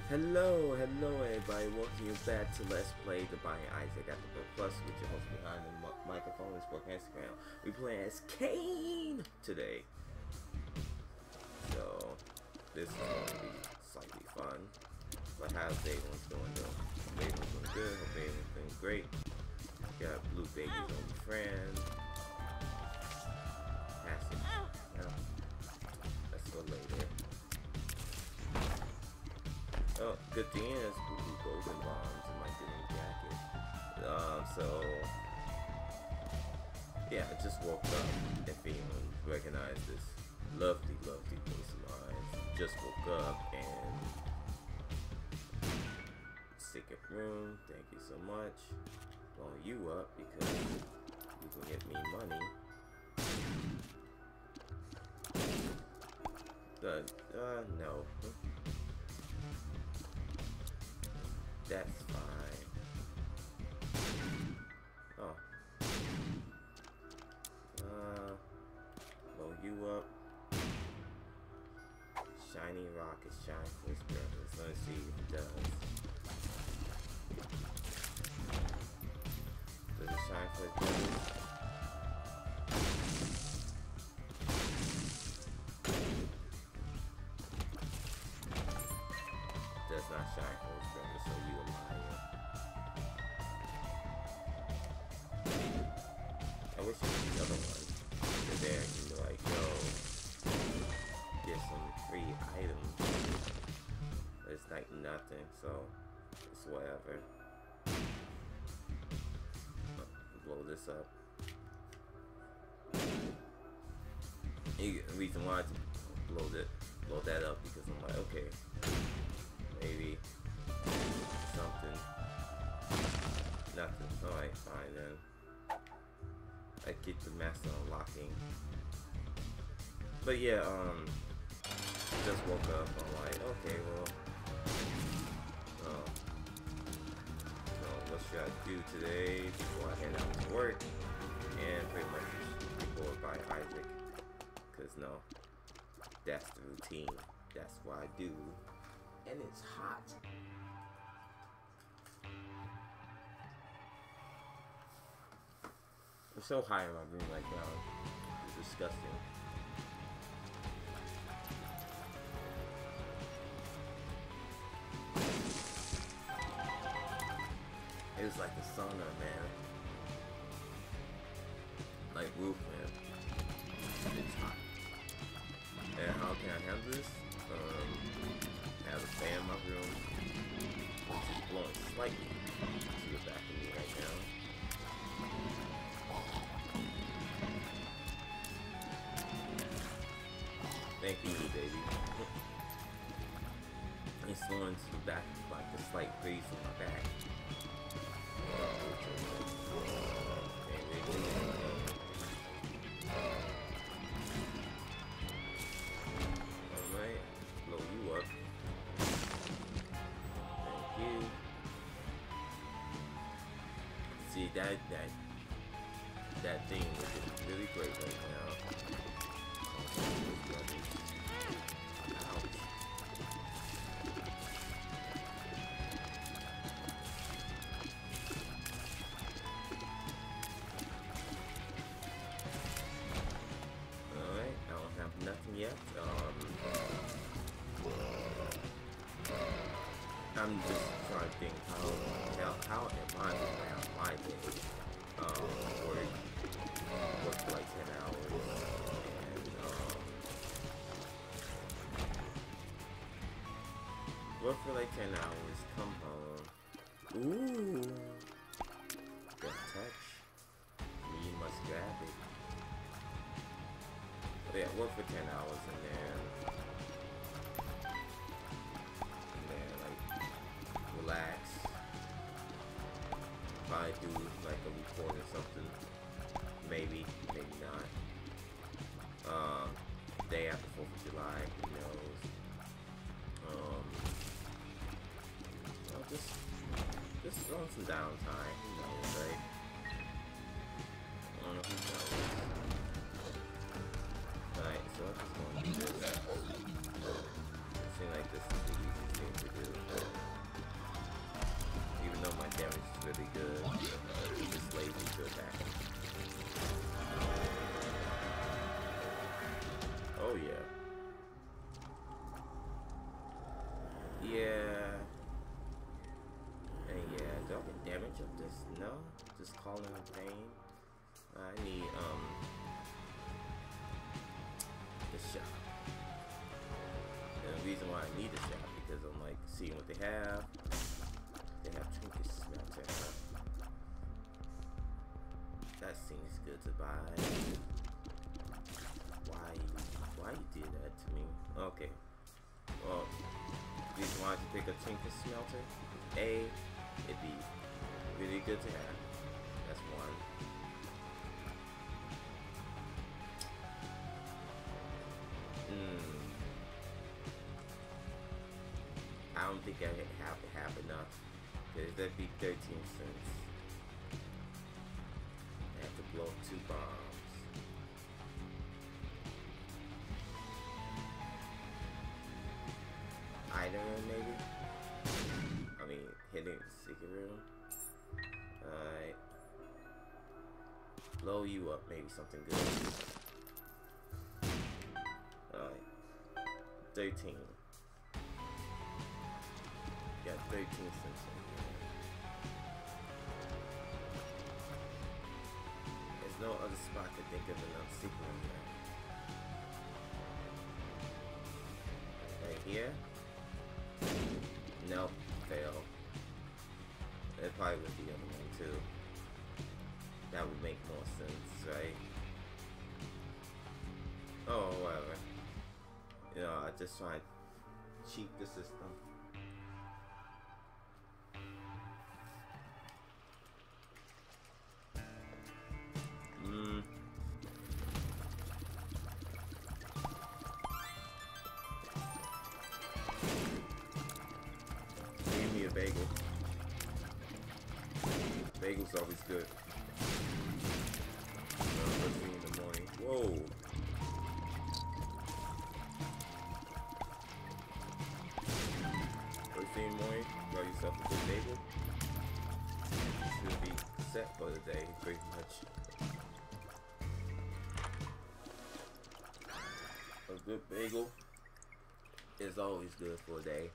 Hello everybody, welcome you back to Let's Play The Binding Isaac at the Book Plus with your host behind the microphone and spoken Instagram. We play as Cain today. So, this is going to be slightly fun. But how's David's doing though? David's doing good, hope David's doing great. Got Blue Baby's only friend. Passage. Now, let's go later. Oh, good thing is blue golden bombs in my denim jacket. So yeah, I just woke up. If anyone recognized this lovely voice of mine, just woke up and second room. Thank you so much. Blowing you up because you can get me money. Good. No. That's fine. Oh. Blow you up. Shiny rock is shine for his brothers. Let's see if it does. Does it shine for his brothers? Does not shine for his brothers, so you a liar. I wish there was the other one. But there you can be like, yo, get some free items. But it's like nothing, so it's whatever. Blow this up. The reason why I blow that up because I'm like, okay, maybe something. Nothing. Alright, fine then. I get the master unlocking. But yeah, just woke up. I'm like, okay, well, what should I do today before I head out to work? And pretty much record by Isaac. Cause no, that's the routine. That's what I do. And it's hot. I'm so high in my room right now. It's disgusting. It was like a sauna, man. Like roof, man. It's hot. And how can I handle this? I have a fan in my room, which is blowing slightly to the back of me right now. Thank you, baby. It's blowing to the back, like a slight breeze in my back. Alright, blow you up. Thank you. See, that thing is really great right now. Ouch. Alright, I don't have nothing yet. I'm just trying to think how am I around my day? Work for like 10 hours and work for like 10 hours, come home. Ooh, good touch. You must grab it. But yeah, work for 10 hours and then like relax. Probably do like a report or something. Maybe, maybe not. Day after 4th of July, who knows? Just throwing some downtime, who knows, right? I don't know who knows. Alright, so I'm just going to do this. It seems like this is the easiest thing to do. Yeah. And yeah, do I get damage of this? No. Just calling pain. I need the shop. And the reason why I need the shop because I'm like seeing what they have. They have trinkets smelter. That seems good to buy. Why you did that to me? Okay. Well, the reason why to pick a trinket smelter is A, it'd be really good to have. That's one. I don't think I have enough. Because that'd be 13 cents. I have to blow up 2 bombs. Item room maybe? I mean, hitting the secret room. Alright. Blow you up, maybe something good. Alright. 13. Got 13 cents in here. There's no other spot to think of another secret room there. Right here? Nope, fail. That probably was the other one too. That would make more sense, right? Oh, whatever. You know, I just try to cheat the system. Bagel. Bagel's always good. First thing in the morning. Whoa. First thing in the morning, got yourself a good bagel. Should be set for the day, pretty much. A good bagel is always good for a day.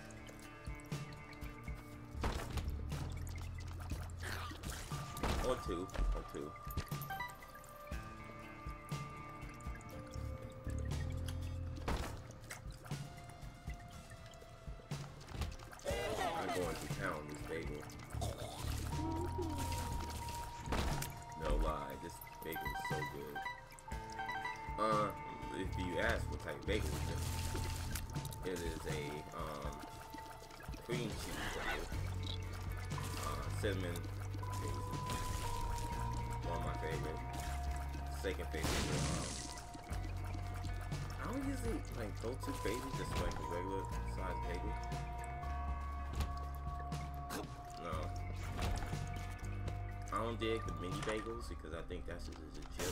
Or two. I'm going to town this bagel. No lie, this bagel is so good. If you ask what type of bagel it is a cream cheese bagel. Cinnamon. One of my favorite. Second favorite. I don't usually like go too crazy, just like a regular size bagel. No. I don't dig the mini bagels because I think that's just a chip.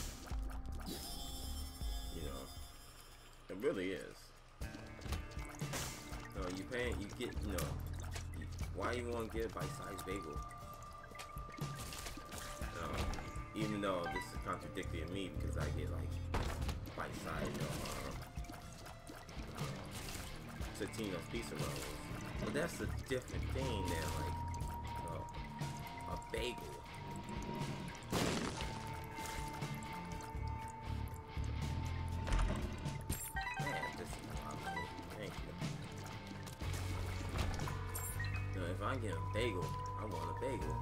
You know. It really is. No, you paying, you get, you know, why you want to get a bite-sized bagel? Even though this is contradictory to me because I get like bite-sized Totino's pizza rolls, but that's a different thing than like a bagel. Man, this is lovely. Thank you. Now, if I get a bagel, I want a bagel.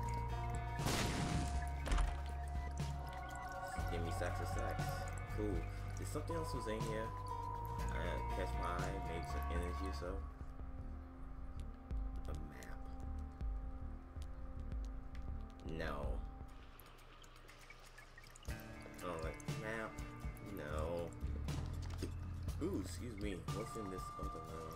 Give me Issac. Cool. Did something else was in here? I catch my eye, maybe some energy or so. A map. No. Oh, like map? No. Ooh, excuse me. What's in this other room?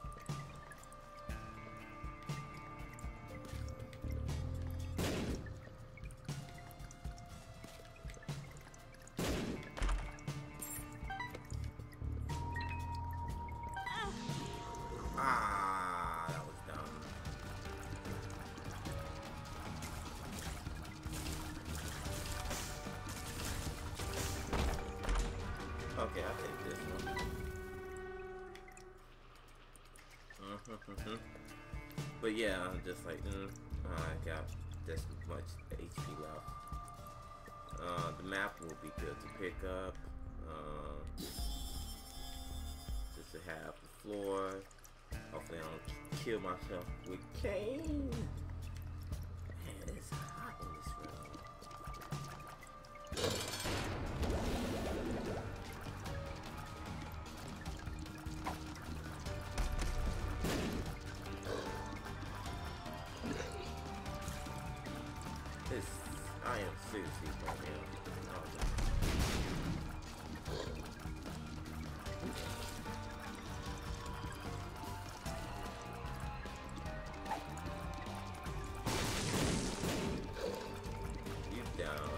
That was dumb. Okay, I'll take this one. But yeah, I'm just like, I got this much HP left. The map will be good to pick up. Just to have the floor. Hopefully I don't kill myself with cane. Man, it's hot in this room. I am seriously right now. You down.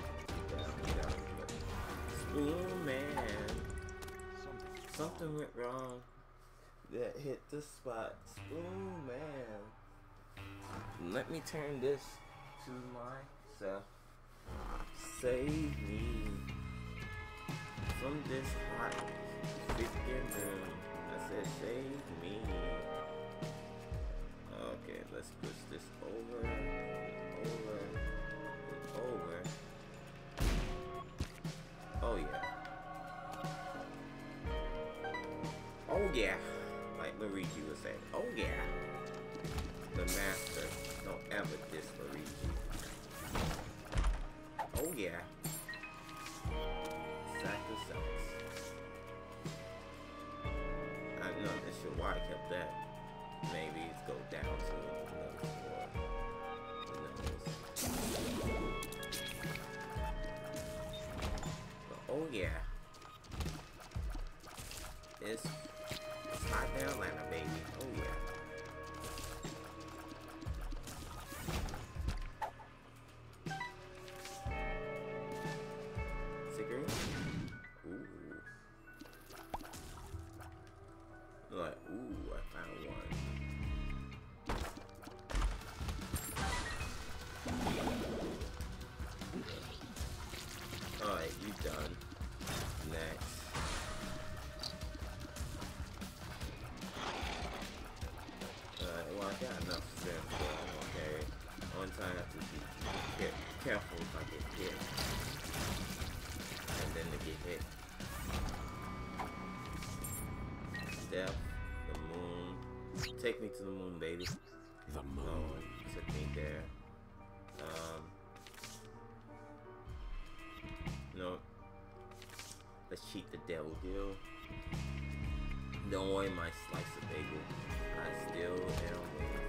Spoon man. Something went wrong. That hit the spot. Spoon man. Let me turn this to myself. Save me from this hot freaking room. I said save me. Okay, let's push this over. Oh yeah. Oh yeah. Like Luigi would say. Oh yeah. The master. Don't ever diss Luigi. Oh yeah. Sack of socks. I'm not sure why I kept that. Maybe it's go down to another floor. Who knows? But oh yeah. It's hot down Atlanta, baby. Oh yeah. Like, ooh, I found one. Alright, you done. Next. Alright, well, I got enough strength, so I'm okay. One time I have to be careful if I get hit. And then to get hit. Death, the moon. Take me to the moon, baby. The moon. Oh, took me there. No. Let's cheat the devil deal. Don't worry, my slice of bagel. I still am waiting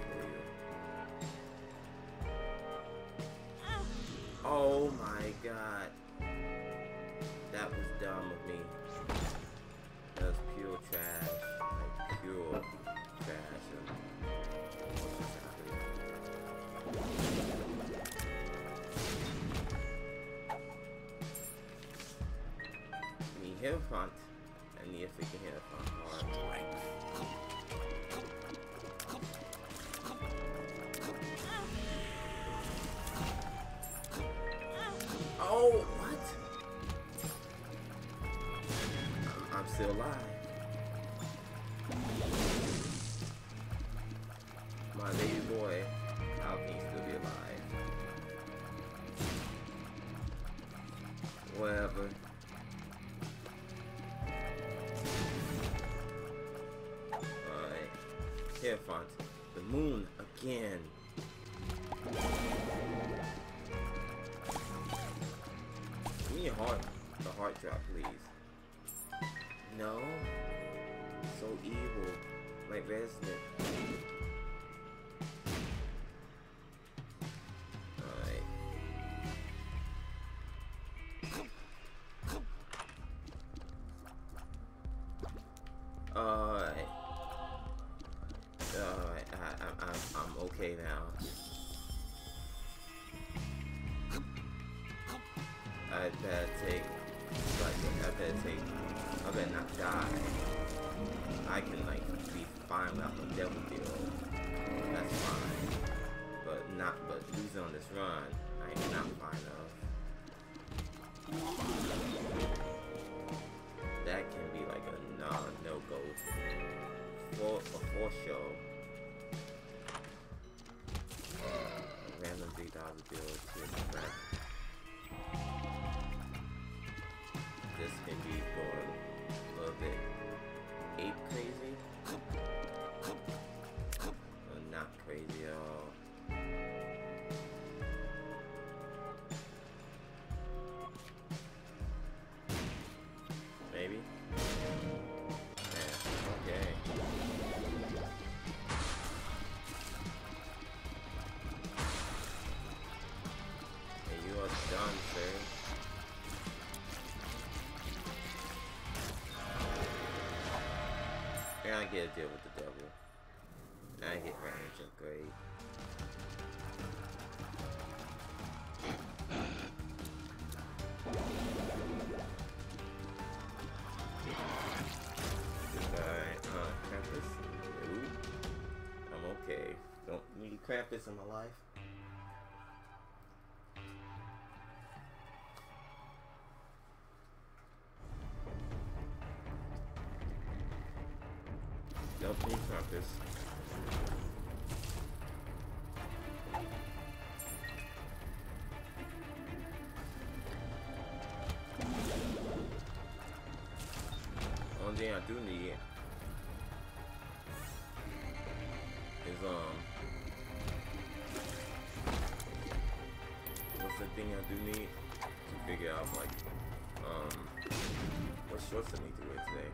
for you. Oh my god. That was dumb of me. That was pure trash. Like pure trash. Me hit a front. I need if we can hit a front hard. Oh, what? I'm still alive. My baby boy, how can he still be alive? Whatever. Alright. Here, Font. The moon again. Give me a heart. The heart drop, please. No. So evil. Like Resident. Alright. Alright. Alright. I'm okay now. I better take. I better not die. I can like be fine without the devil deal. That's fine. But losing on this run, I am not fine of. That can be like a no-go for show. to deal with this crap. This can be going a little bit ape crazy. But not crazy at all. Maybe? Yeah, okay. And you are done, sir. And I get a deal with the devil. I get range upgrade. Krampus? Ooh. I'm okay. Don't need Krampus in my life. Don't need Krampus. Only thing I do need is what's the thing I do need to figure out like what shorts I need to wear today.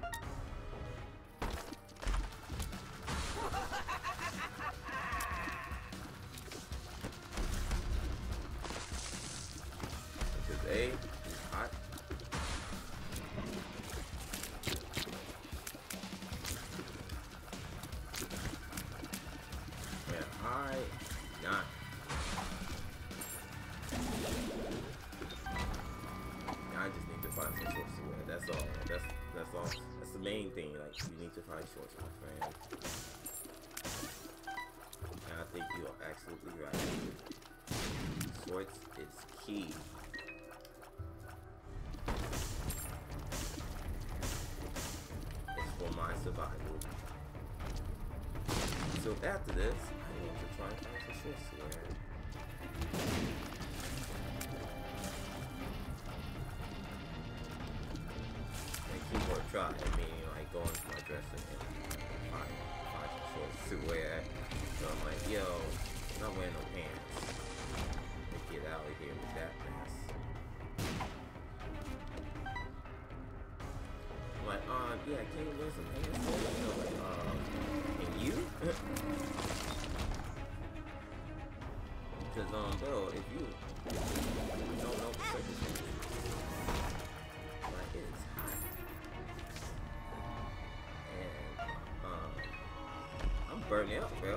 Because A, it's hot. I just need to find some shorts to wear. That's all. That's all. That's the main thing. Like, you need to find shorts, my friend. And I think you are absolutely right. Shorts is key. It's for my survival. So after this, I need to try and find some shorts to wear. Keyboard try, meaning like going to my dresser and find some shorts to wear. So I'm like, yo, I'm not wearing no pants. Let's get out of here with that mess. I'm like, yeah, can you wear some pants? I'm like, can you? Because, bro, if you don't know the circumstances, like, it's hot. I'm burning out, bro.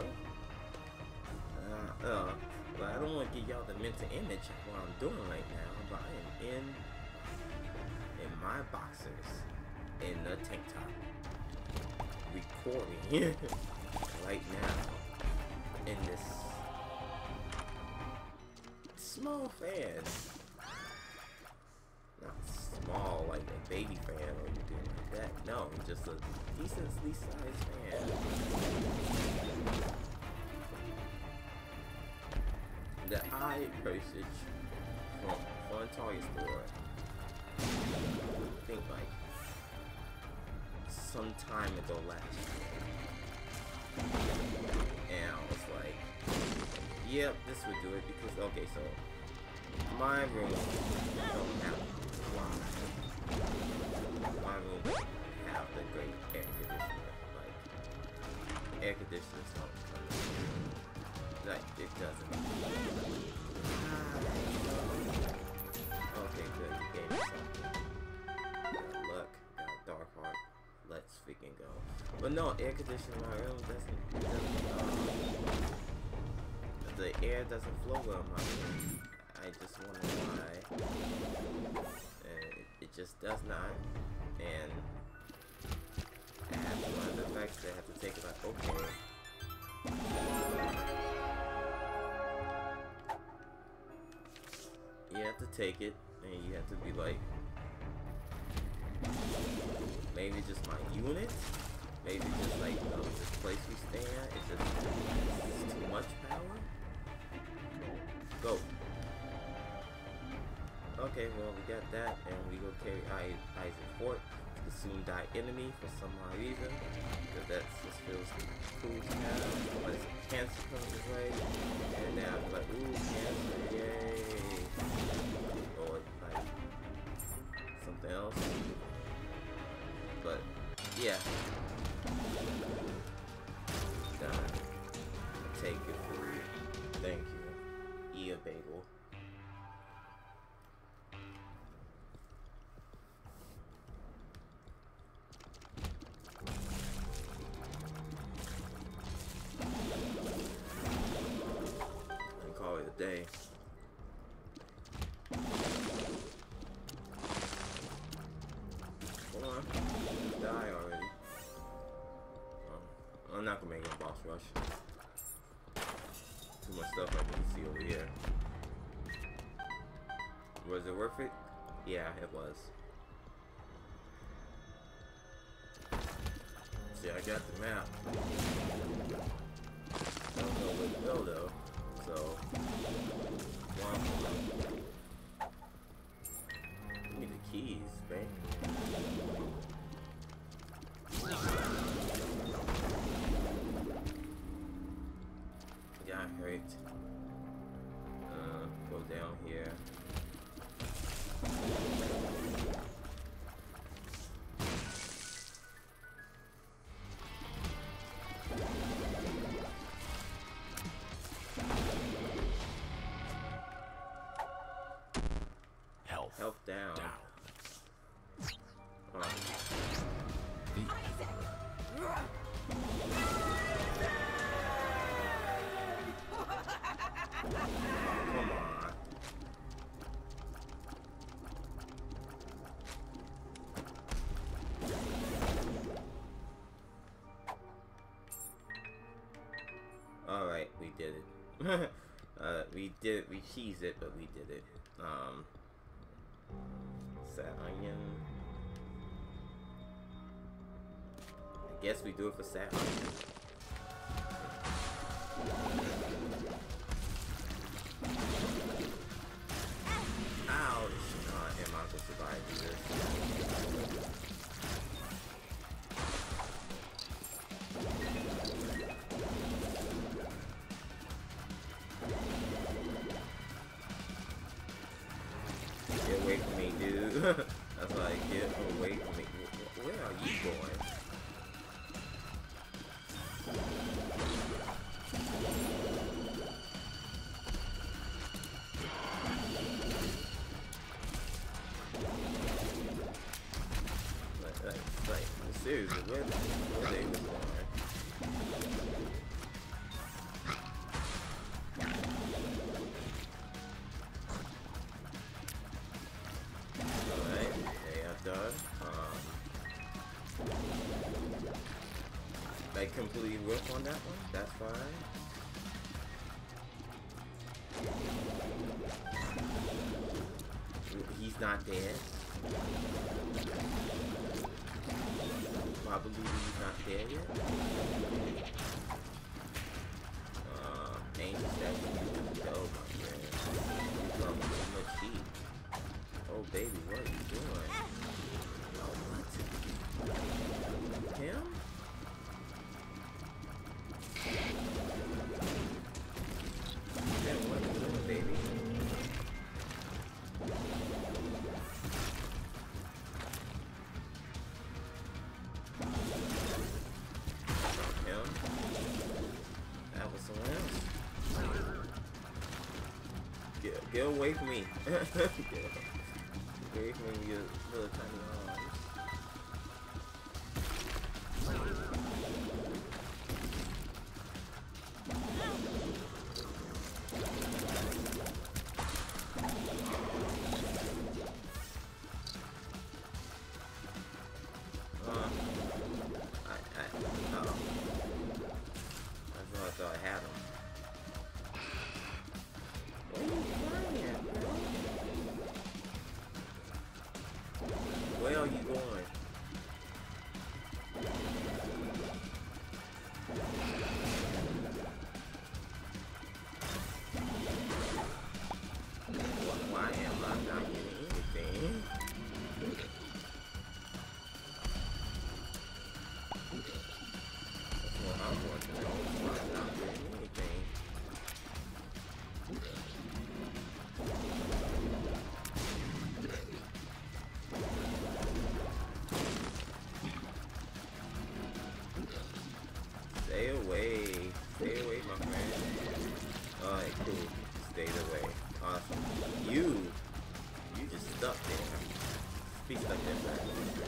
But I don't want to give y'all the mental image of what I'm doing right now. But I am in my boxers, in the tank top, recording right now in this small fan. Not small like a baby fan or anything like that. No, just a decently sized fan. That I purchased from a Target store. I think like some time ago last year. And I was like, yep, this would do it because okay, so my room don't have my room have the great air conditioner. Like air conditioners don't come in. Like it doesn't. Okay, good. You gave me something. Got luck. Got a dark heart. Let's freaking go. But no, air conditioner in my room doesn't the air doesn't flow well in my room. I just wonder why. It just does not. And I have to learn the facts that I have to take it like, okay. You have to take it, and you have to be like, maybe just my unit, maybe just like this place we stay at, it's just too much power. Go. got that, and we go carry Issac Fort to soon die enemy for some odd reason. Because that just feels cool to have. But cancer comes his way, and now I'm like, ooh, cancer, yay! Or like something else. But yeah, done. I'll take it for you. Thank you, Ia Bagel. Day. Hold on, die already. I'm not gonna make a boss rush. Too much stuff I can see over here. Was it worth it? Yeah, it was. See, I got the map. I don't know where to go though. So, give me the keys, man. Yeah, I hurt. Go down here. Health down. Oh. Come on. Alright, we did it. We cheesed it, but we did it. Sad onion. I guess we do it for sad onion. Ouch! Am I gonna survive this? Get away from me, dude. That's like, get away from me. Where are you going? Like, seriously, where they was going? Like completely whiff on that one, that's fine. He's not dead. Probably he's not dead yet. Angel statue. Oh my god. You come with so much heat. Oh baby, what are you doing? Oh what? Him? Get away from me. Get away from me, you little tiny arms. I thought I had him. Where want to know why I'm not getting anything. Stay away, my friend. Alright, cool. Stayed away. Awesome. You just stuck there. Be stuck there, man.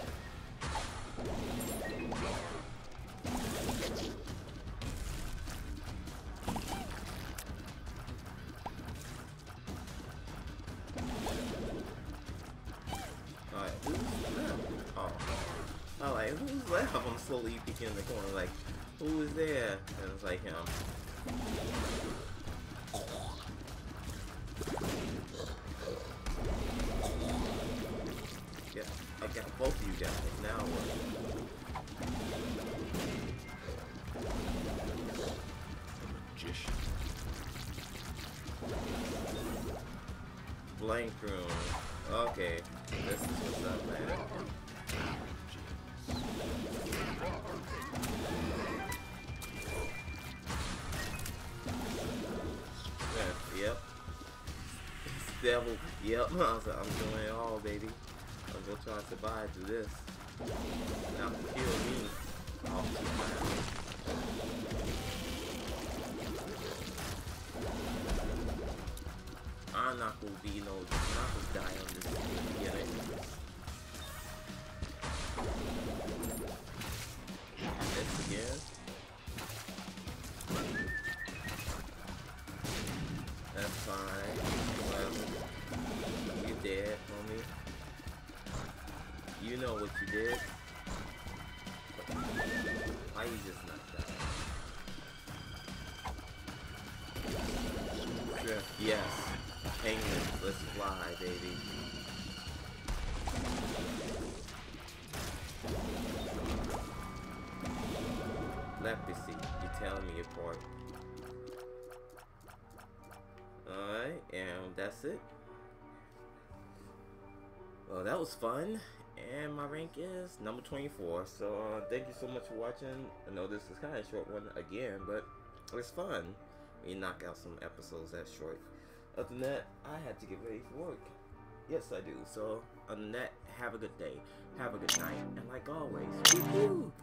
Alright, who's left? Oh. Alright, who's left? I'm slowly peeking in the corner, like, who is there? And it's like him. Yeah, I got both of you guys. Now what? Magician. Blank room. Okay, this is what's up, man. Yep. Devil. Yep. I was like, I'm doing it all, baby. I'm gonna try to survive through this. Now kill me. Off to my house. I'm not gonna be no. I'm not gonna die on this beginning. This again. That's fine. Well, you dead, homie. You know what you did. Why you just not die? Sure. Yes. Penguin, let's fly, baby. Leprosy, you're telling me apart. Alright, and that's it. Well, that was fun. And my rank is number 24. So, thank you so much for watching. I know this is kind of a short one again, but it's fun. We knock out some episodes that short. Other than that, I had to get ready for work. Yes, I do. So, other than that, have a good day. Have a good night. And like always, woo-hoo!